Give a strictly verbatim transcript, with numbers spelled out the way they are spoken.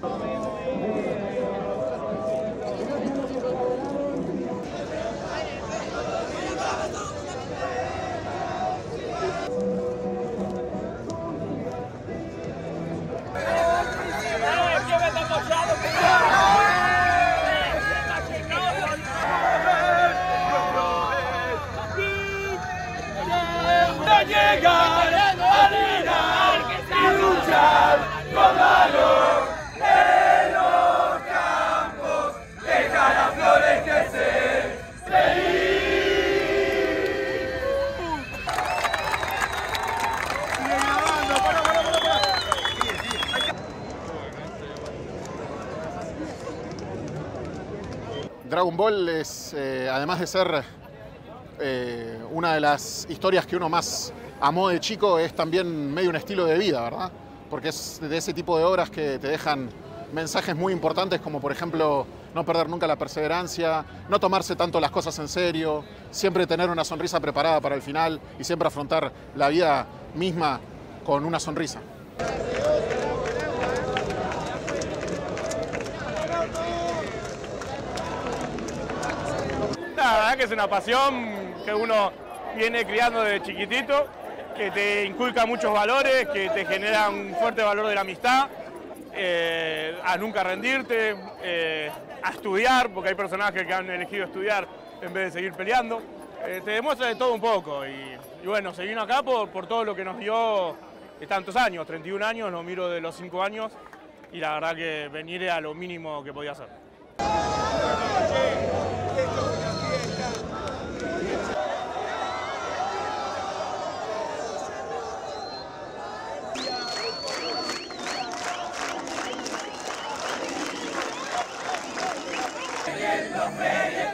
Dragon Ball es, eh, además de ser eh, una de las historias que uno más amó de chico, es también medio un estilo de vida, ¿verdad? Porque es de ese tipo de obras que te dejan mensajes muy importantes, como por ejemplo no perder nunca la perseverancia, no tomarse tanto las cosas en serio, siempre tener una sonrisa preparada para el final y siempre afrontar la vida misma con una sonrisa. La verdad que es una pasión que uno viene criando desde chiquitito, que te inculca muchos valores, que te genera un fuerte valor de la amistad, eh, a nunca rendirte, eh, a estudiar, porque hay personajes que han elegido estudiar en vez de seguir peleando. Eh, te demuestra de todo un poco y, y bueno, se vino acá por, por todo lo que nos dio de tantos años, treinta y un años, lo miro de los cinco años y la verdad que venir era lo mínimo que podía hacer. Fe.